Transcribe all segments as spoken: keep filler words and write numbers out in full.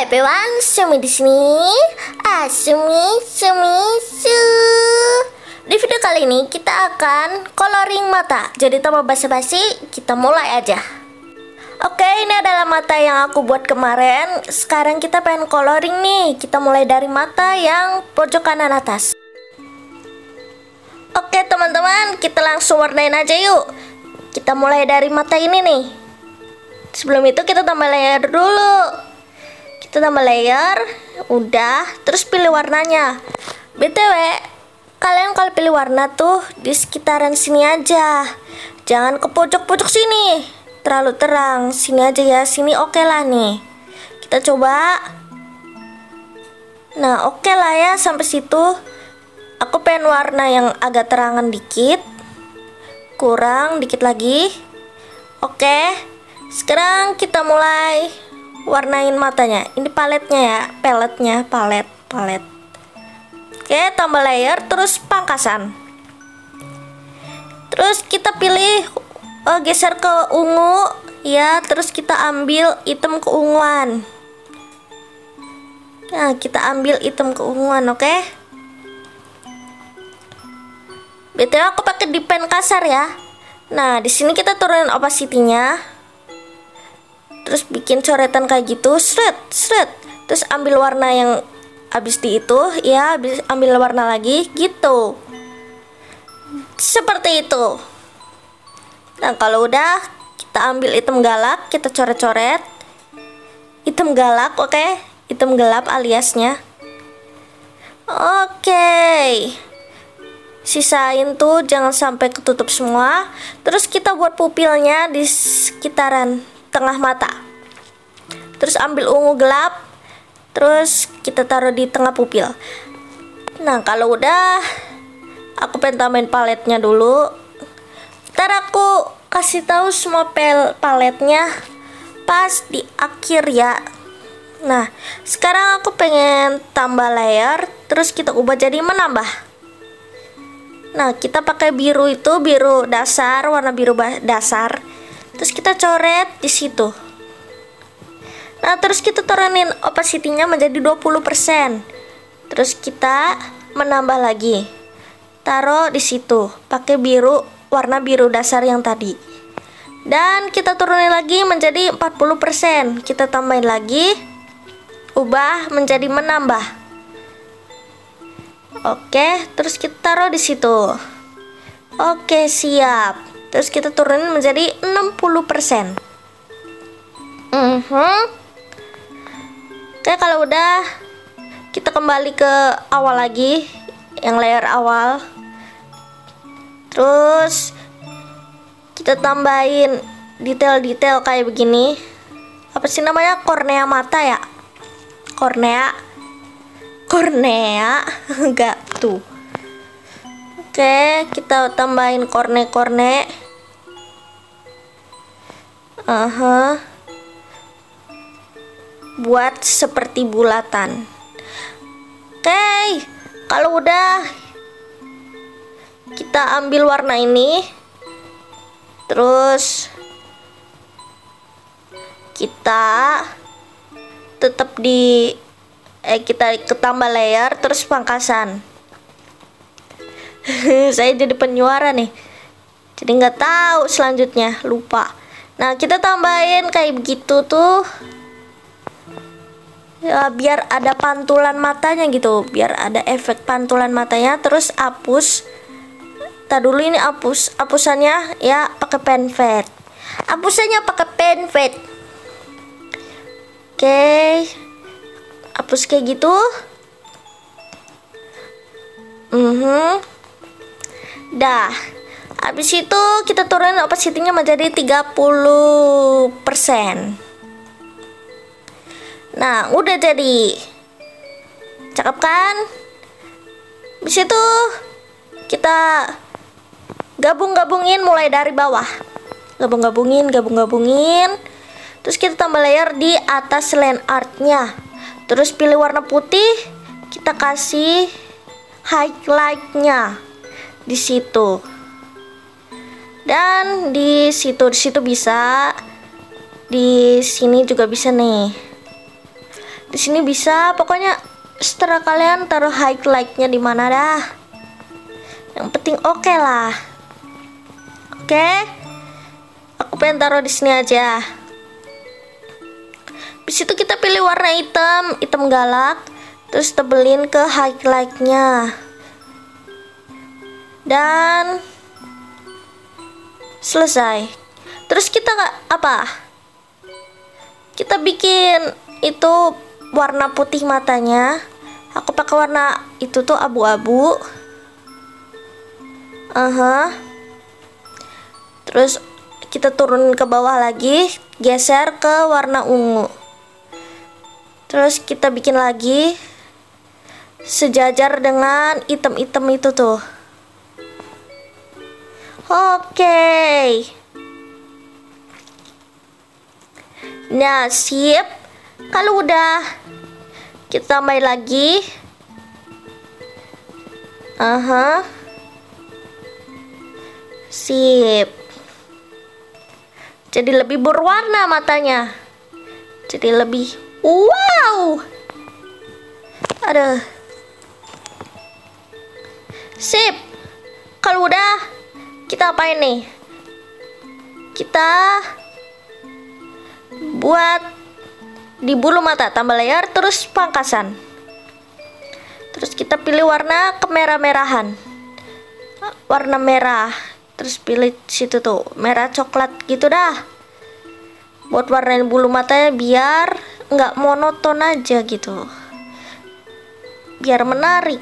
everyone, Sumi di sini. Ah, Sumi, Sumi, Su. Di video kali ini kita akan coloring mata. Jadi tanpa basa-basi, kita mulai aja. Oke, ini adalah mata yang aku buat kemarin. Sekarang kita pengen coloring nih. Kita mulai dari mata yang pojok kanan atas. Oke teman-teman, kita langsung warnain aja yuk. Kita mulai dari mata ini nih. Sebelum itu kita tambah layer dulu. Kita tambah layer, udah, terus pilih warnanya. B T W, kalian kalau pilih warna tuh di sekitaran sini aja. Jangan ke pojok-pojok sini. Terlalu terang, sini aja ya, sini oke okay lah nih. Kita coba. Nah, oke okay lah ya sampai situ. Aku pengen warna yang agak terangan dikit. Kurang dikit lagi. Oke. Okay. Sekarang kita mulai warnain matanya. Ini paletnya ya, paletnya, palet, palet. Oke, tambah layer, terus pangkasan. Terus kita pilih, oh, geser ke ungu, ya. Terus kita ambil hitam keunguan. Nah, kita ambil hitam keunguan, oke? B T W aku pakai di pen kasar ya. Nah, di sini kita turunin opacity-nya. Terus bikin coretan kayak gitu, seret, seret. Terus ambil warna yang habis di itu, ya, habis ambil warna lagi, gitu. Seperti itu. Nah, kalau udah, kita ambil hitam galak, kita coret-coret. Hitam galak, oke? Okay? Hitam gelap aliasnya. Oke. Okay. Sisain tuh, jangan sampai ketutup semua. Terus kita buat pupilnya di sekitaran tengah mata. Terus ambil ungu gelap, terus kita taruh di tengah pupil. Nah, kalau udah, aku pengen tambahin paletnya dulu. Ntar aku kasih tahu semua pel paletnya pas di akhir ya. Nah, sekarang aku pengen tambah layer, terus kita ubah jadi menambah. Nah, kita pakai biru itu, biru dasar, warna biru dasar. Terus kita coret di situ. Nah, terus kita turunin opacity-nya menjadi dua puluh persen. Terus kita menambah lagi. Taruh di situ, pakai biru, warna biru dasar yang tadi. Dan kita turunin lagi menjadi empat puluh persen. Kita tambahin lagi. Ubah menjadi menambah. Oke, terus kita taruh di situ. Oke, siap. Terus kita turunin menjadi enam puluh persen. Uh-huh. Oke, kalau udah, kita kembali ke awal lagi, yang layer awal. Terus kita tambahin detail-detail kayak begini. Apa sih namanya? Kornea mata ya? Kornea. Kornea. Enggak tuh. Oke, kita tambahin korne-korne. Aha. Buat seperti bulatan. Oke, kalau udah, kita ambil warna ini. Terus kita tetap di eh kita ketambah layer, terus pangkasan. Saya jadi penyuara nih, jadi nggak tahu selanjutnya, lupa. Nah, kita tambahin kayak begitu tuh ya, biar ada pantulan matanya gitu, biar ada efek pantulan matanya. Terus hapus. Tadi dulu ini hapus, hapusannya ya pakai pen fade. Hapusannya pakai pen fade. Oke, hapus kayak gitu. Mhm. Dah, habis itu kita turunin opacity-nya menjadi tiga puluh persen. Nah, udah jadi. Cakep kan? Habis itu kita gabung-gabungin mulai dari bawah. Gabung-gabungin, gabung-gabungin. Terus kita tambah layer di atas land art-nya. Terus pilih warna putih, kita kasih highlight-nya di situ. Dan di situ di situ bisa. Di sini juga bisa nih. Di sini bisa, pokoknya setelah kalian taruh highlightnya di mana dah. Yang penting oke okay lah. Oke. Okay? Aku pengen taruh di sini aja. Di situ kita pilih warna hitam, hitam galak, terus tebelin ke highlightnya. Dan selesai. Terus kita nggak apa? Kita bikin itu warna putih matanya. Aku pakai warna itu tuh abu-abu. Aha. Terus kita turun ke bawah lagi, geser ke warna ungu. Terus kita bikin lagi sejajar dengan item-item itu tuh. Oke. Nah, sip. Kalau udah, kita tambah lagi. Aha. Sip. Jadi lebih berwarna matanya. Jadi lebih wow. Aduh. Sip. Kalau udah, kita apain nih? Kita buat di bulu mata, tambah layer, terus pangkasan. Terus kita pilih warna kemerah-merahan, warna merah. Terus pilih situ tuh, merah coklat gitu dah. Buat warnain bulu matanya biar nggak monoton aja gitu. Biar menarik.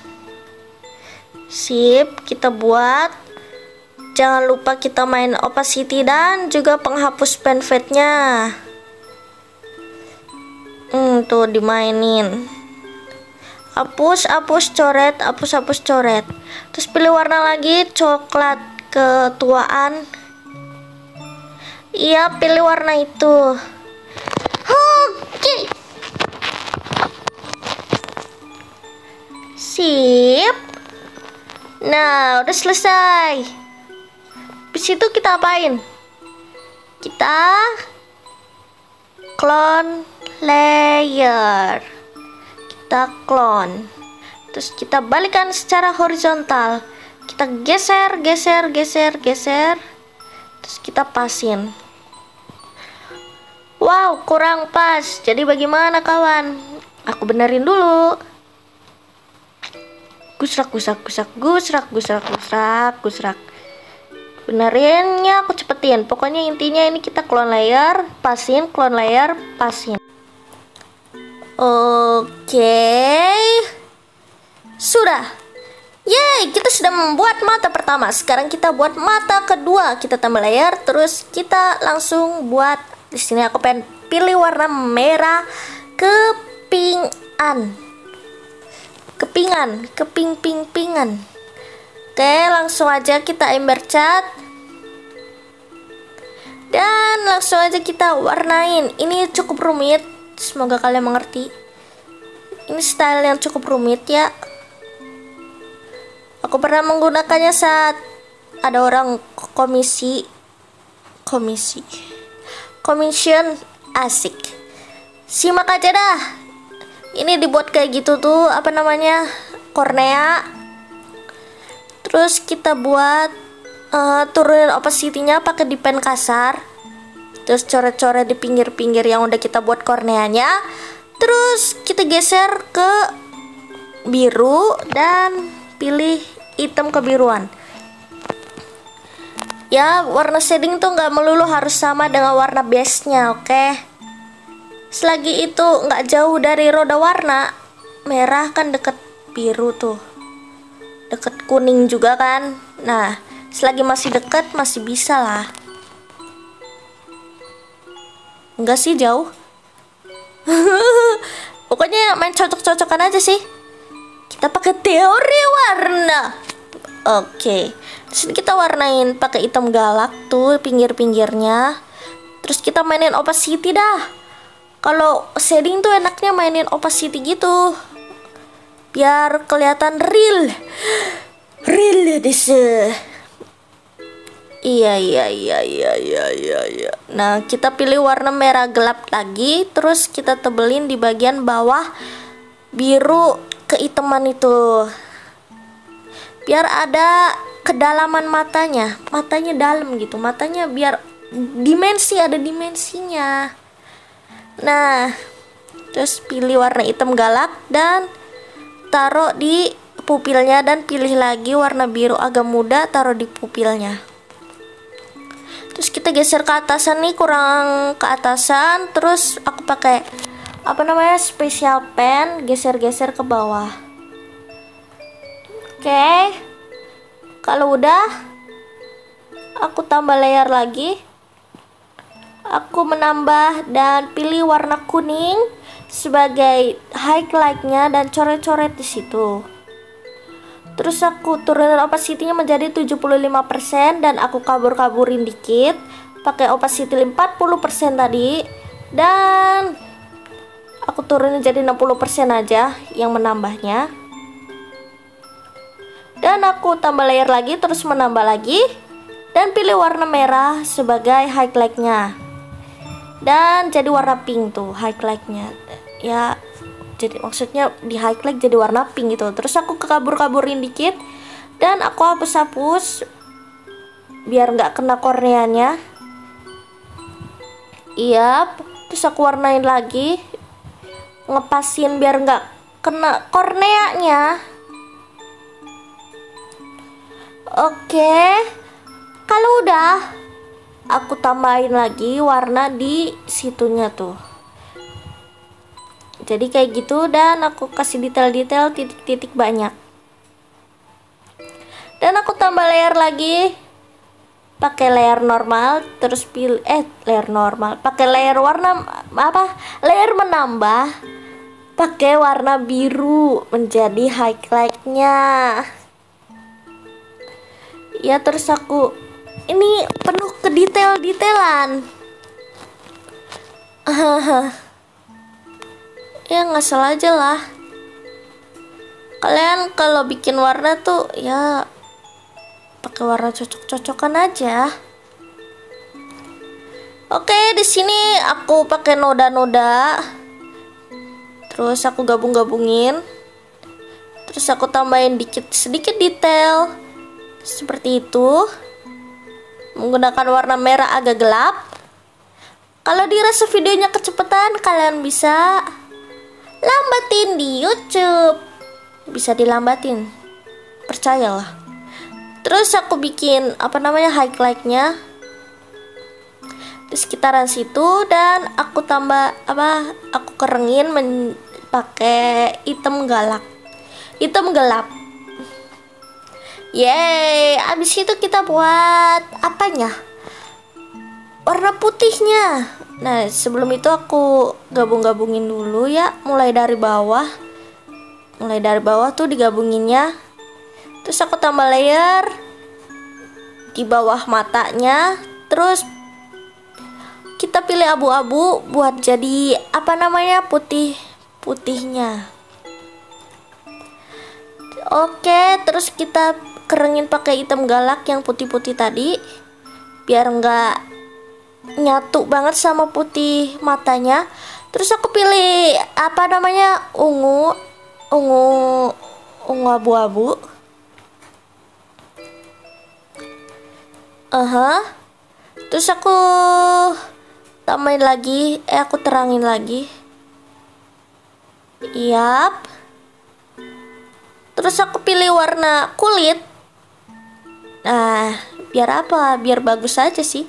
Sip, kita buat. Jangan lupa kita main opacity dan juga penghapus pen fade-nya. Hmm, tuh dimainin. Hapus, hapus, coret, hapus, hapus, coret. Terus pilih warna lagi, coklat ketuaan. Iya, pilih warna itu. Oke. Sip. Nah, udah selesai. Di situ kita apain? Kita clone layer. Kita clone. Terus kita balikan secara horizontal. Kita geser, geser, geser, geser. Terus kita pasin. Wow, kurang pas. Jadi bagaimana kawan? Aku benerin dulu. Gusrak, gusrak, gusrak, gusrak, gusrak, gusrak, gusrak. Benerinnya aku cepetin. Pokoknya intinya ini kita clone layer, pasin, clone layer, pasin. Oke. Sudah. Yeay, kita sudah membuat mata pertama. Sekarang kita buat mata kedua. Kita tambah layer, terus kita langsung buat. Di sini aku pengen pilih warna merah kepingan. Kepingan, keping-ping-pingan. Oke, langsung aja kita ember cat. Dan langsung aja kita warnain. Ini cukup rumit. Semoga kalian mengerti. Ini style yang cukup rumit ya. Aku pernah menggunakannya saat ada orang komisi komisi commission, asik. Simak aja dah. Ini dibuat kayak gitu tuh, apa namanya, kornea. Terus kita buat uh, turunin opacity-nya pakai di pen kasar. Terus coret-coret di pinggir-pinggir yang udah kita buat korneanya. Terus kita geser ke biru dan pilih hitam kebiruan. Ya, warna shading tuh nggak melulu harus sama dengan warna base-nya, oke? Okay? Selagi itu nggak jauh dari roda warna, merah kan deket biru tuh, deket kuning juga kan. Nah, selagi masih deket masih bisa lah. Enggak sih jauh. Pokoknya main cocok-cocokan aja sih. Kita pakai teori warna. Oke. Terus kita warnain pakai hitam galak tuh pinggir-pinggirnya. Terus kita mainin opacity dah. Kalau shading tuh enaknya mainin opacity gitu. Biar kelihatan real. Real dese. Iya, iya, iya, iya, iya, iya, iya. Nah, kita pilih warna merah gelap lagi, terus kita tebelin di bagian bawah biru keitaman itu. Biar ada kedalaman matanya, matanya dalam gitu, matanya biar dimensi, ada dimensinya. Nah, terus pilih warna hitam galak dan taruh di pupilnya, dan pilih lagi warna biru agak muda, taruh di pupilnya. Terus kita geser ke atasan nih, kurang ke atasan. Terus aku pakai apa namanya special pen, geser-geser ke bawah. Oke, kalau udah aku tambah layer lagi. Aku menambah dan pilih warna kuning sebagai highlightnya dan coret-coret di situ. Terus aku turunin opacity-nya menjadi tujuh puluh lima persen dan aku kabur-kaburin dikit pakai opacity empat puluh persen tadi, dan aku turunin jadi enam puluh persen aja yang menambahnya. Dan aku tambah layer lagi, terus menambah lagi dan pilih warna merah sebagai highlightnya. Dan jadi warna pink tuh highlightnya. Ya, jadi maksudnya di highlight jadi warna pink gitu. Terus aku kekabur-kaburin dikit dan aku hapus-hapus biar nggak kena korneanya. Iya, terus aku warnain lagi, ngepasin biar nggak kena korneanya. Oke, kalau udah aku tambahin lagi warna di situnya tuh. Jadi kayak gitu, dan aku kasih detail-detail titik-titik banyak. Dan aku tambah layer lagi pakai layer normal, terus pilih eh layer normal, pakai layer warna apa? Layer menambah pakai warna biru menjadi highlightnya. Ya, terus aku ini penuh ke detail-detailan. Ya ngasal aja lah. Kalian kalau bikin warna tuh ya pakai warna cocok-cocokan aja. Oke, di sini aku pakai noda-noda. Terus aku gabung-gabungin. Terus aku tambahin dikit sedikit detail. Seperti itu. Menggunakan warna merah agak gelap. Kalau dirasa videonya kecepatan, kalian bisa lambatin di YouTube. Bisa dilambatin, percayalah. Terus aku bikin apa namanya highlightnya di sekitaran situ, dan aku tambah apa aku kerengin pakai hitam galak, hitam gelap. Yeay, abis itu kita buat apanya? Warna putihnya. Nah, sebelum itu aku gabung-gabungin dulu ya, mulai dari bawah. Mulai dari bawah tuh digabunginnya. Terus aku tambah layer di bawah matanya. Terus kita pilih abu-abu buat jadi apa namanya putih-putihnya. Oke, terus kita kerengin pakai hitam galak yang putih-putih tadi biar nggak nyatu banget sama putih matanya. Terus aku pilih apa namanya ungu ungu ungu abu-abu. Aha. Terus aku tambahin lagi, eh aku terangin lagi. Yap. Terus aku pilih warna kulit. Nah, biar apa? Biar bagus aja sih.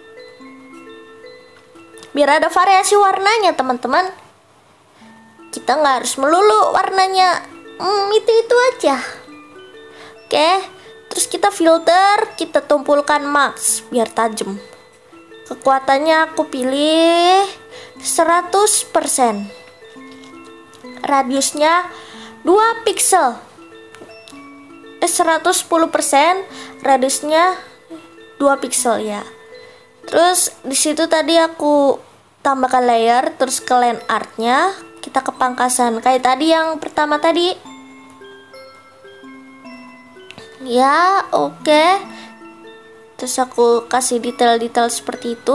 Biar ada variasi warnanya, teman-teman. Kita nggak harus melulu warnanya hmm, itu-itu aja. Oke, terus kita filter, kita tumpulkan max biar tajam. Kekuatannya aku pilih seratus persen. Radiusnya dua pixel. Eh, seratus sepuluh persen, radiusnya dua pixel ya. Terus di situ tadi aku tambahkan layer, terus ke line artnya kita ke pangkasan kayak tadi yang pertama tadi. Ya, oke. Terus aku kasih detail-detail seperti itu.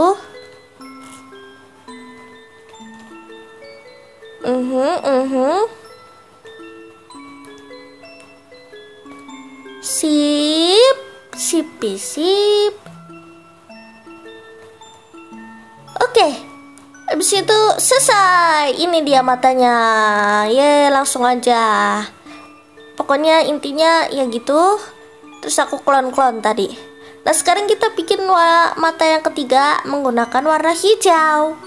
Mhm, mhm. Sip, sip, sip. Oke, habis itu selesai. Ini dia matanya. Ye, langsung aja. Pokoknya intinya ya gitu. Terus aku klon-klon tadi. Nah sekarang kita bikin mata yang ketiga menggunakan warna hijau.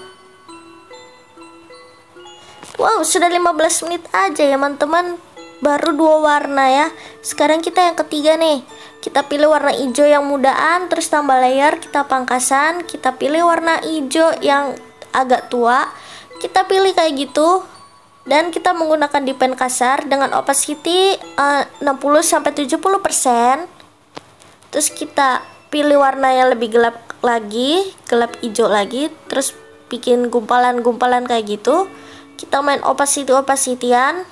Wow, sudah lima belas menit aja ya teman-teman. Baru dua warna ya. Sekarang kita yang ketiga nih. Kita pilih warna hijau yang mudaan, terus tambah layer, kita pangkasan. Kita pilih warna hijau yang agak tua, kita pilih kayak gitu. Dan kita menggunakan deepen kasar dengan opacity uh, enam puluh sampai tujuh puluh persen. Terus kita pilih warna yang lebih gelap lagi, gelap hijau lagi, terus bikin gumpalan-gumpalan kayak gitu. Kita main opacity-opacityan.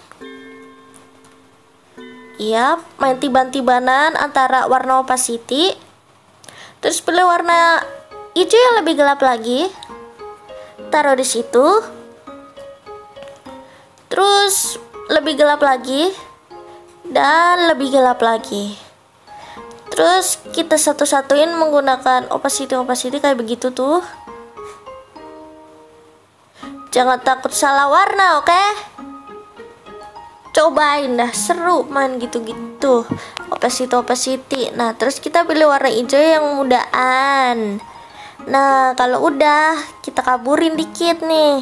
Iya, main tiban-tibanan antara warna opacity. Terus pilih warna hijau yang lebih gelap lagi. Taruh di situ. Terus lebih gelap lagi dan lebih gelap lagi. Terus kita satu-satuin menggunakan opacity-opacity kayak begitu tuh. Jangan takut salah warna, oke? Okay? Cobain dah, seru main gitu-gitu. Opacity-opacity. Nah, terus kita pilih warna hijau yang mudaan. Nah, kalau udah, kita kaburin dikit nih.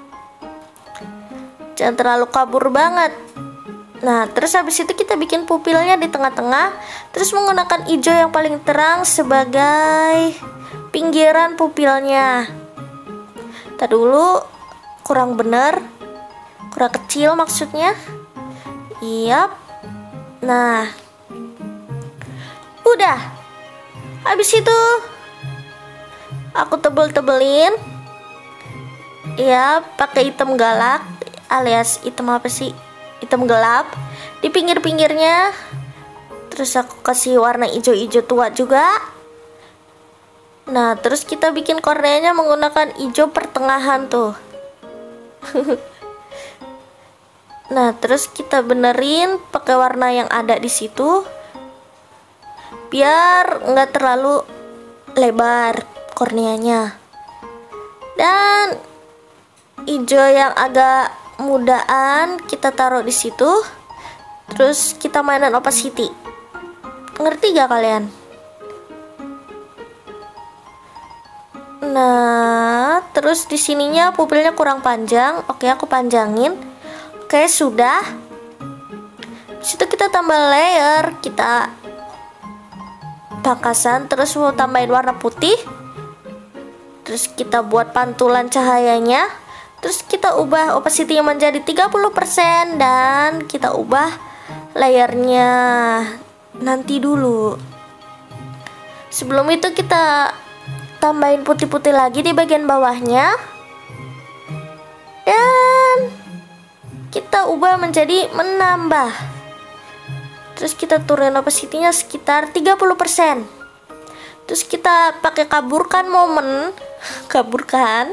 Jangan terlalu kabur banget. Nah, terus habis itu kita bikin pupilnya di tengah-tengah. Terus menggunakan hijau yang paling terang sebagai pinggiran pupilnya. Tadi dulu, kurang bener. Kurang kecil maksudnya. Iya. Nah, udah. Habis itu aku tebel-tebelin. Ya, pakai hitam galak alias hitam apa sih? Hitam gelap di pinggir-pinggirnya. Terus aku kasih warna hijau-hijau tua juga. Nah, terus kita bikin korneanya menggunakan hijau pertengahan tuh. Nah, terus kita benerin pakai warna yang ada di situ. Biar nggak terlalu lebar korneanya. Dan hijau yang agak mudaan kita taruh di situ. Terus kita mainan opacity. Ngerti gak kalian? Nah, terus di sininya pupilnya kurang panjang. Oke, aku panjangin. Oke, sudah. Situ kita tambah layer, kita pangkasan, terus mau tambahin warna putih. Terus kita buat pantulan cahayanya. Terus kita ubah opacity menjadi tiga puluh persen dan kita ubah layernya nanti dulu. Sebelum itu kita tambahin putih-putih lagi di bagian bawahnya. Dan kita ubah menjadi menambah. Terus kita turunin opacity-nya sekitar tiga puluh persen. Terus kita pakai kaburkan momen, kaburkan.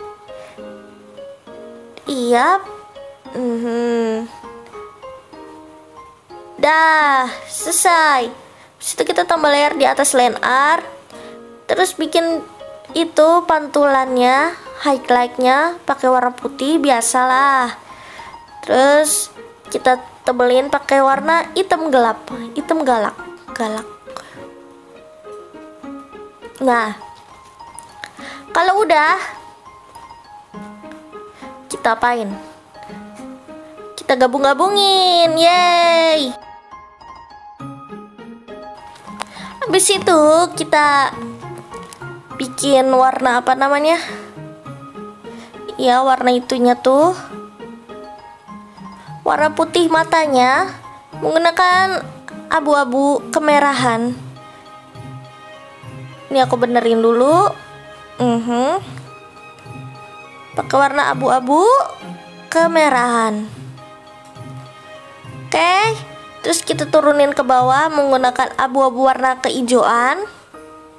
Iya. Mm-hmm. Dah, selesai. Terus itu kita tambah layer di atas line art. Terus bikin itu pantulannya, highlight-nya pakai warna putih biasalah. Terus kita tebelin pakai warna hitam gelap, hitam galak, galak. Nah, kalau udah kita apain? Kita gabung-gabungin, yeay. Habis itu kita bikin warna apa namanya? Ya, warna itunya tuh. Warna putih matanya menggunakan abu-abu kemerahan. Ini aku benerin dulu. Uh-huh. Pakai warna abu-abu kemerahan. Oke, terus kita turunin ke bawah menggunakan abu-abu warna kehijauan.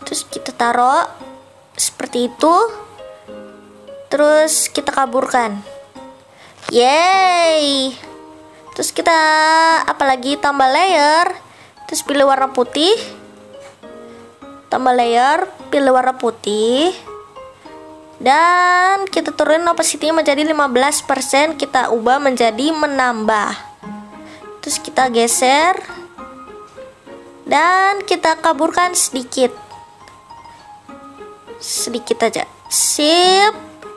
Terus kita taruh seperti itu. Terus kita kaburkan. Yeay. Terus kita apalagi tambah layer. Terus pilih warna putih. Tambah layer, pilih warna putih. Dan kita turunin opacity-nya menjadi lima belas persen. Kita ubah menjadi menambah. Terus kita geser. Dan kita kaburkan sedikit. Sedikit aja. Sip.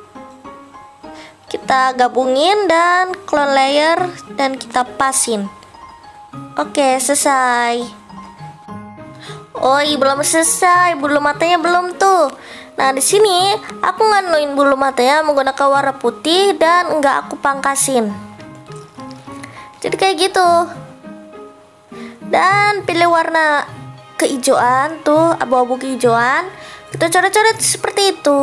Kita gabungin dan clone layer dan kita pasin. Oke, selesai. Oh, belum selesai. Bulu matanya belum tuh. Nah, di sini aku nganuin bulu matanya menggunakan warna putih dan enggak aku pangkasin. Jadi kayak gitu. Dan pilih warna kehijauan tuh, abu-abu kehijauan. Kita coret-coret seperti itu.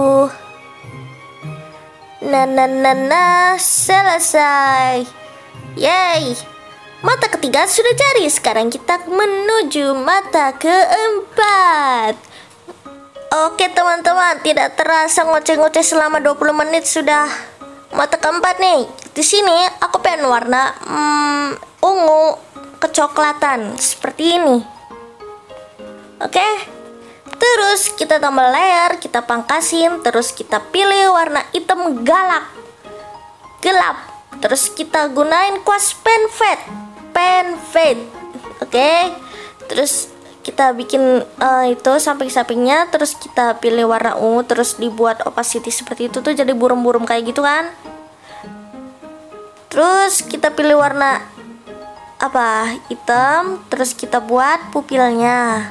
Nah, nah, nah, nah, selesai. Yay. Mata ketiga sudah jadi. Sekarang kita menuju mata keempat. Oke teman-teman, tidak terasa ngoceh-ngoceh selama dua puluh menit sudah mata keempat nih. Di sini aku pengen warna hmm, ungu kecoklatan seperti ini. Oke. Terus kita tambah layer, kita pangkasin, terus kita pilih warna hitam galak, gelap. Terus kita gunain kuas pen fade, pen fade. Oke. Terus kita bikin uh, itu samping-sampingnya, terus kita pilih warna ungu, terus dibuat opacity seperti itu tuh, jadi burum-burum kayak gitu kan. Terus kita pilih warna apa? Hitam, terus kita buat pupilnya.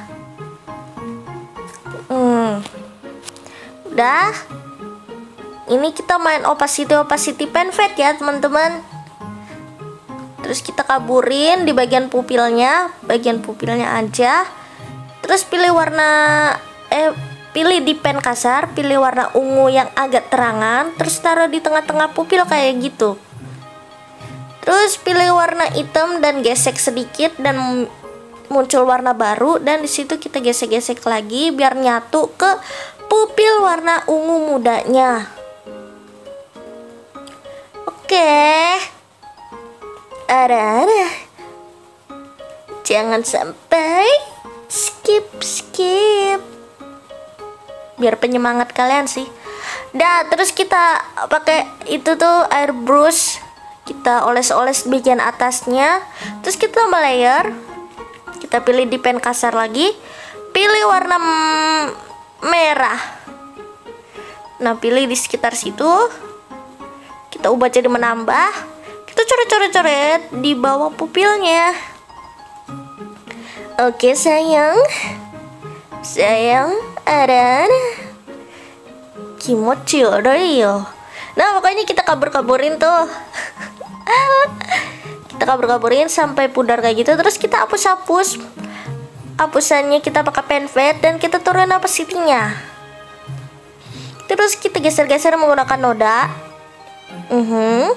Hmm. Udah. Ini kita main opacity opacity pen fade ya, teman-teman. Terus kita kaburin di bagian pupilnya, bagian pupilnya aja. Terus pilih warna eh pilih di pen kasar, pilih warna ungu yang agak terangan, terus taruh di tengah-tengah pupil kayak gitu. Terus pilih warna hitam dan gesek sedikit dan muncul warna baru, dan di situ kita gesek-gesek lagi biar nyatu ke pupil warna ungu mudanya. Oke. Ada-ada. Jangan sampai skip skip. Biar penyemangat kalian sih. Dah, terus kita pakai itu tuh airbrush. Kita oles-oles bagian atasnya. Terus kita tambah layer. Kita pilih di pen kasar lagi. Pilih warna merah. Nah, pilih di sekitar situ. Kita ubah jadi menambah. Kita coret-coret-coret di bawah pupilnya. Oke sayang. Sayang, ada kimochi yo. Nah, pokoknya kita kabur-kaburin tuh. Kita kabur-kaburin sampai pudar kayak gitu. Terus kita hapus-hapus. Hapusannya kita pakai pen fade dan kita turunin opacity-nya. Terus kita geser-geser menggunakan noda. Uh-huh.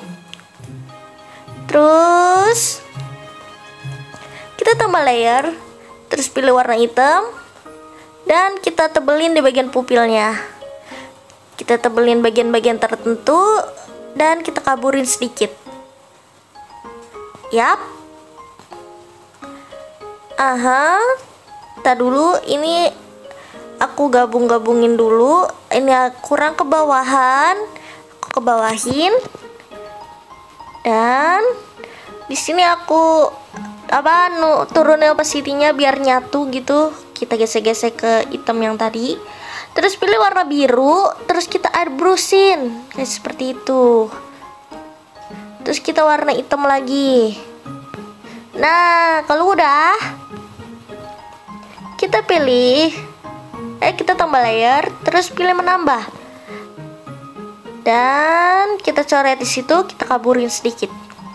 Terus kita tambah layer. Terus pilih warna hitam dan kita tebelin di bagian pupilnya. Kita tebelin bagian-bagian tertentu dan kita kaburin sedikit. Yap. Aha. Tar dulu, ini aku gabung-gabungin dulu. Ini kurang kebawahan, aku kebawahin. Dan di sini aku apa nu turunin opacity-nya biar nyatu gitu. Kita gesek-gesek ke hitam yang tadi. Terus pilih warna biru, terus kita airbrushin kayak seperti itu. Terus kita warna hitam lagi. Nah, kalau udah kita pilih eh kita tambah layer, terus pilih menambah. Dan kita coret di situ, kita kaburin sedikit.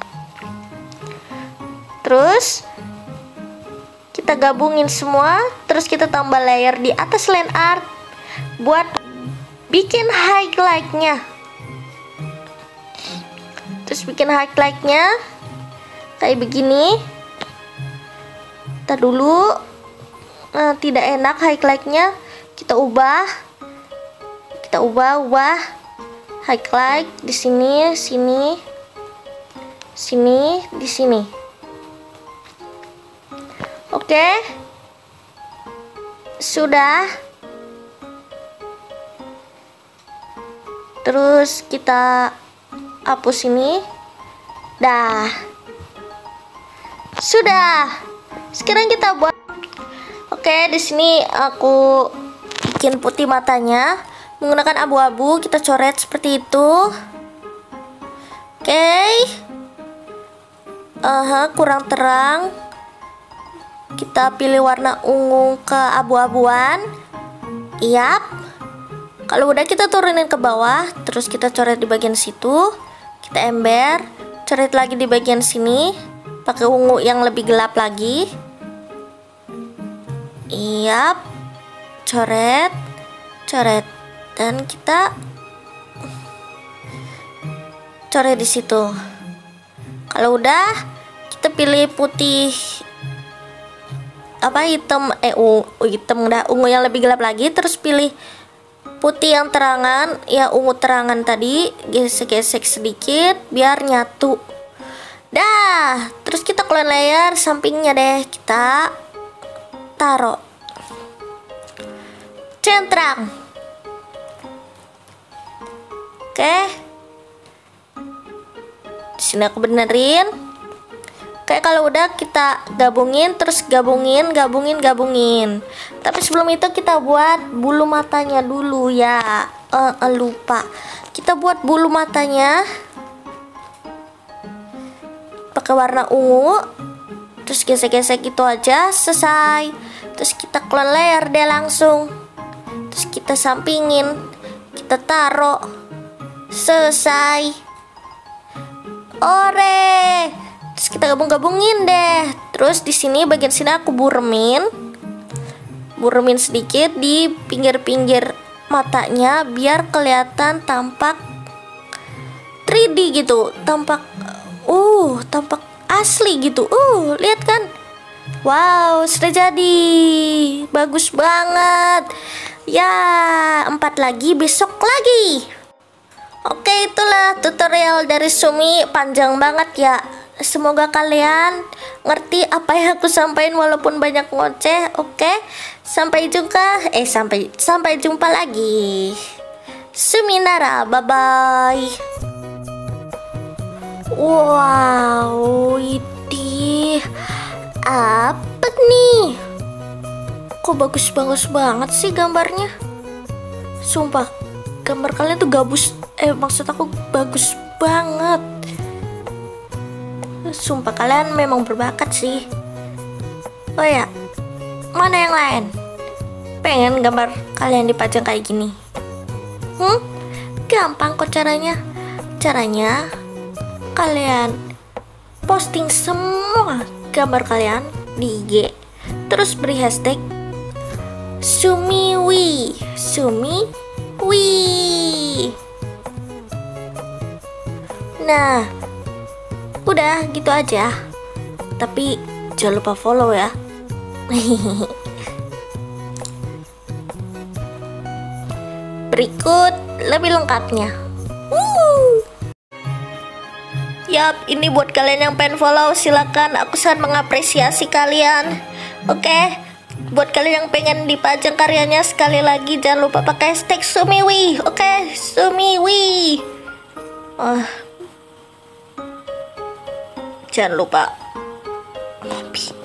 Terus kita gabungin semua, terus kita tambah layer di atas line art buat bikin highlight-nya. Terus bikin highlight-nya kayak begini. Kita dulu, nah, tidak enak highlight-nya. kita ubah, kita ubah, ubah, highlight di sini, sini, sini, di sini. Oke, sudah. Terus kita hapus ini. Dah. Sudah. Sekarang kita buat. Oke, di sini aku bikin putih matanya menggunakan abu-abu. Kita coret seperti itu. Oke. Aha, kurang terang. Kita pilih warna ungu ke abu-abuan. Yap. Kalau udah kita turunin ke bawah, terus kita coret di bagian situ, kita ember, coret lagi di bagian sini, pakai ungu yang lebih gelap lagi. Iya, coret, coret, dan kita coret di situ. Kalau udah, kita pilih putih, apa hitam, eh ungu, hitam udah, ungu yang lebih gelap lagi, terus pilih putih yang terangan, ya ungu terangan tadi, gesek-gesek sedikit biar nyatu. Dah, terus kita clone layer sampingnya deh, kita taruh. Centang. Oke. Di sini aku benerin. Kayak kalau udah kita gabungin, terus gabungin, gabungin, gabungin. Tapi sebelum itu kita buat bulu matanya dulu ya. Uh, uh, lupa. Kita buat bulu matanya pakai warna ungu. Terus gesek-gesek itu aja, selesai. Terus kita clone layer deh langsung. Terus kita sampingin, kita taruh, selesai. Ore. Terus kita gabung-gabungin deh. Terus di sini bagian sini aku buremin, buremin sedikit di pinggir-pinggir matanya biar kelihatan tampak tiga D gitu, tampak uh tampak asli gitu. Uh lihat kan? Wow, sudah jadi, bagus banget. Ya, empat lagi, besok lagi. Oke, itulah tutorial dari Sumi, panjang banget ya. Semoga kalian ngerti apa yang aku sampaikan walaupun banyak ngoceh. Oke, sampai jumpa. Eh, sampai sampai jumpa lagi. Suminara, bye bye. Wow, ini apa nih? Kok bagus-bagus banget sih gambarnya? Sumpah, gambar kalian tuh gabus. Eh, maksud aku bagus banget. Sumpah kalian memang berbakat sih. Oh ya, mana yang lain? Pengen gambar kalian dipajang kayak gini? Hmm? Gampang kok caranya. Caranya kalian posting semua gambar kalian di I G, terus beri hashtag Sumiwi, Sumiwi. Nah, udah gitu aja. Tapi jangan lupa follow ya. Berikut lebih lengkapnya. Woo! Yap, ini buat kalian yang pengen follow, silakan. Aku sangat mengapresiasi kalian. Oke, buat kalian yang pengen dipajang karyanya, sekali lagi jangan lupa pakai hashtag Sumiwi. Oke, Sumiwi. Oh. Jangan lupa ngopi.